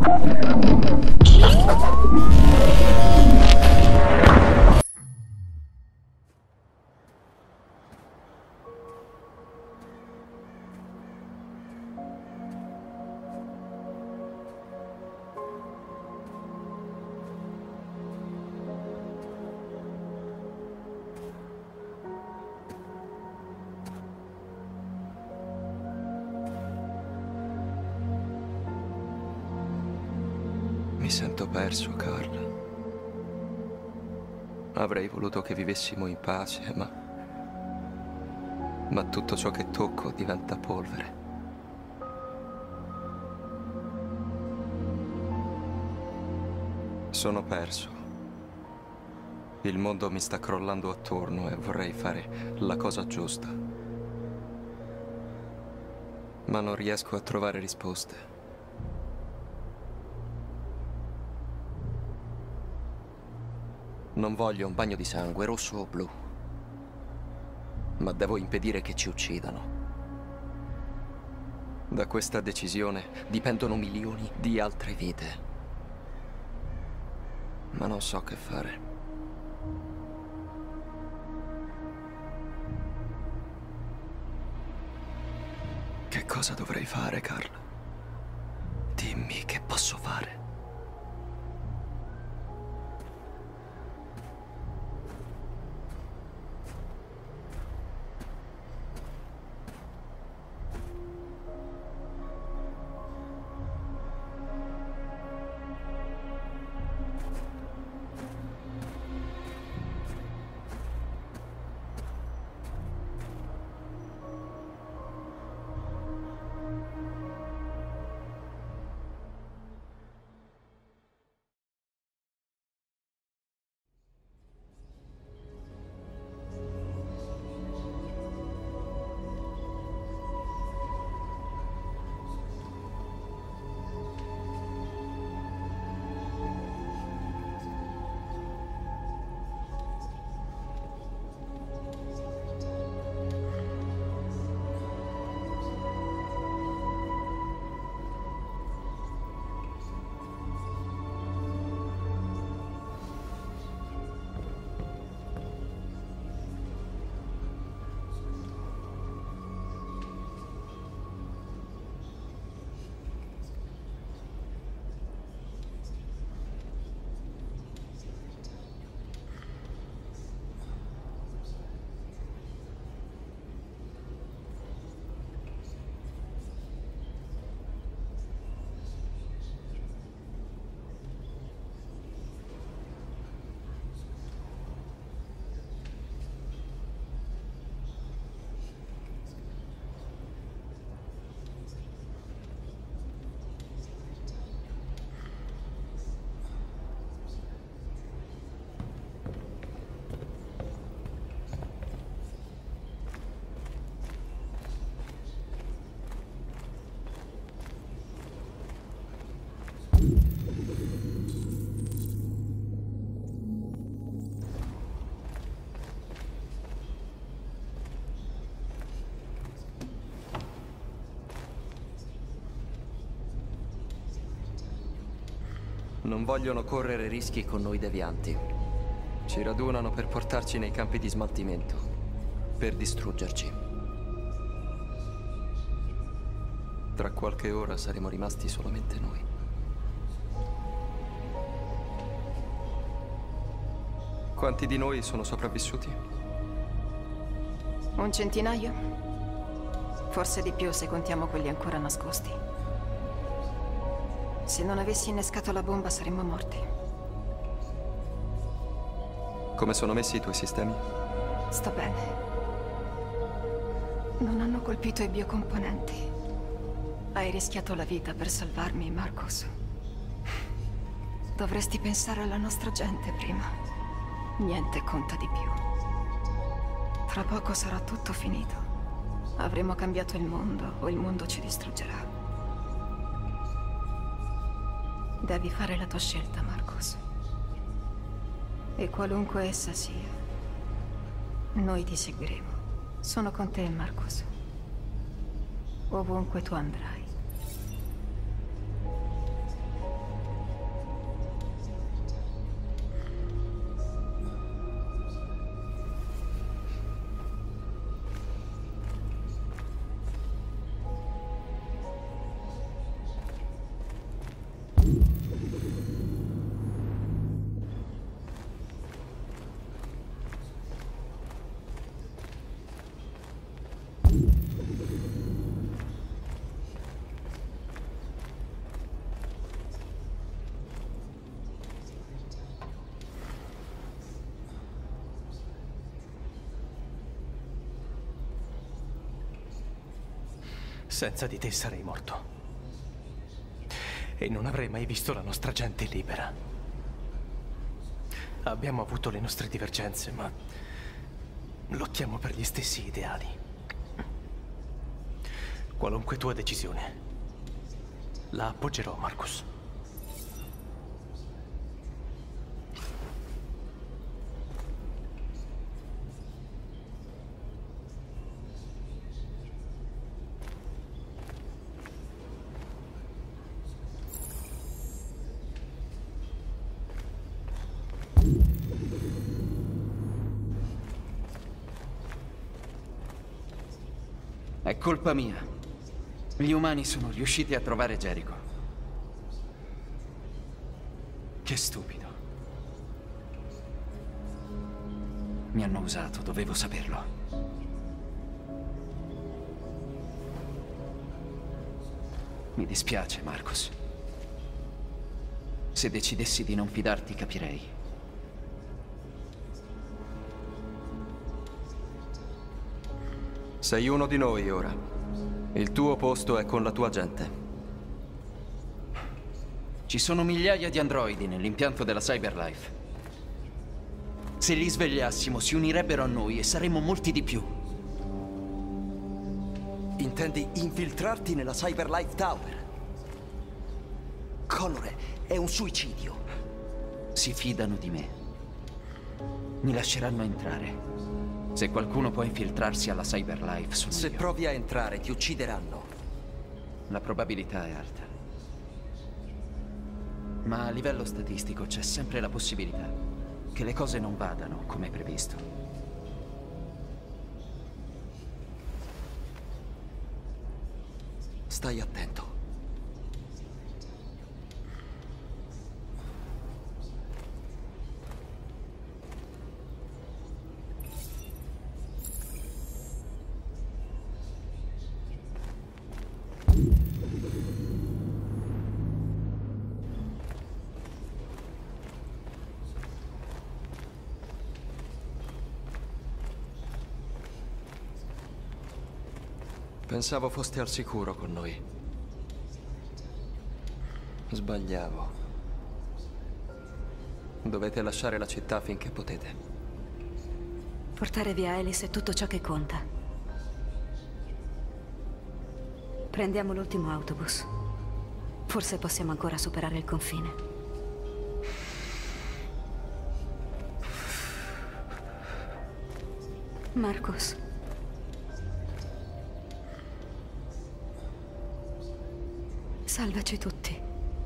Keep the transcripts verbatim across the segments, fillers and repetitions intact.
Mi sento perso, Carl. Avrei voluto che vivessimo in pace, ma... ma tutto ciò che tocco diventa polvere. Sono perso. Il mondo mi sta crollando attorno e vorrei fare la cosa giusta. Ma non riesco a trovare risposte. Non voglio un bagno di sangue, rosso o blu. Ma devo impedire che ci uccidano. Da questa decisione dipendono milioni di altre vite. Ma non so che fare. Che cosa dovrei fare, Carl? Dimmi che posso fare. Non vogliono correre rischi con noi devianti. Ci radunano per portarci nei campi di smaltimento, per distruggerci. Tra qualche ora saremo rimasti solamente noi. Quanti di noi sono sopravvissuti? Un centinaio? Forse di più se contiamo quelli ancora nascosti. Se non avessi innescato la bomba saremmo morti. Come sono messi i tuoi sistemi? Sto bene. Non hanno colpito i biocomponenti. Hai rischiato la vita per salvarmi, Marcus. Dovresti pensare alla nostra gente prima. Niente conta di più. Tra poco sarà tutto finito. Avremo cambiato il mondo o il mondo ci distruggerà. Devi fare la tua scelta, Marcus. E qualunque essa sia, noi ti seguiremo. Sono con te, Marcus. Ovunque tu andrai. Senza di te sarei morto. E non avrei mai visto la nostra gente libera. Abbiamo avuto le nostre divergenze, ma lottiamo per gli stessi ideali. Qualunque tua decisione, la appoggerò, Marcus. È colpa mia. Gli umani sono riusciti a trovare Jericho. Che stupido. Mi hanno usato, dovevo saperlo. Mi dispiace, Marcus. Se decidessi di non fidarti, capirei. Sei uno di noi ora. Il tuo posto è con la tua gente. Ci sono migliaia di androidi nell'impianto della Cyberlife. Se li svegliassimo, si unirebbero a noi e saremmo molti di più. Intendi infiltrarti nella Cyberlife Tower? Connor, è un suicidio. Si fidano di me. Mi lasceranno entrare. Se qualcuno può infiltrarsi alla Cyberlife, sono Se io. provi a entrare, ti uccideranno. La probabilità è alta. Ma a livello statistico c'è sempre la possibilità che le cose non vadano come previsto. Stai attento. Pensavo foste al sicuro con noi. Sbagliavo. Dovete lasciare la città finché potete. Portare via Alice è tutto ciò che conta. Prendiamo l'ultimo autobus. Forse possiamo ancora superare il confine. Marcus. Salvaci tutti.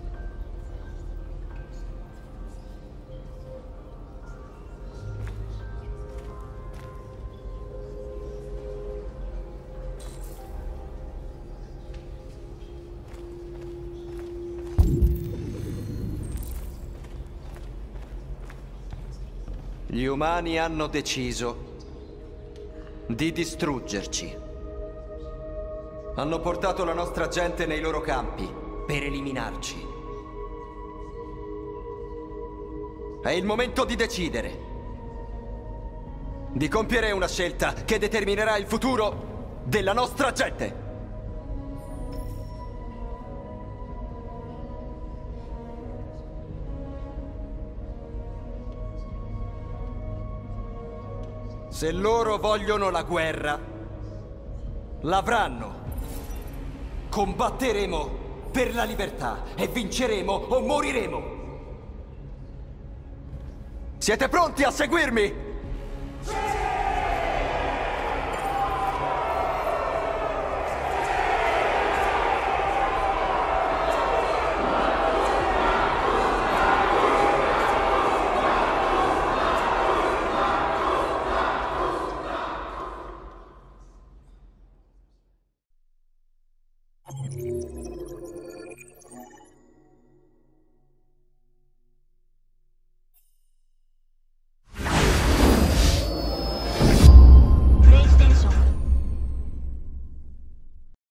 Gli umani hanno deciso di distruggerci. Hanno portato la nostra gente nei loro campi per eliminarci. È il momento di decidere. Di compiere una scelta che determinerà il futuro della nostra gente. Se loro vogliono la guerra, l'avranno. Combatteremo per la libertà e vinceremo o moriremo. Siete pronti a seguirmi?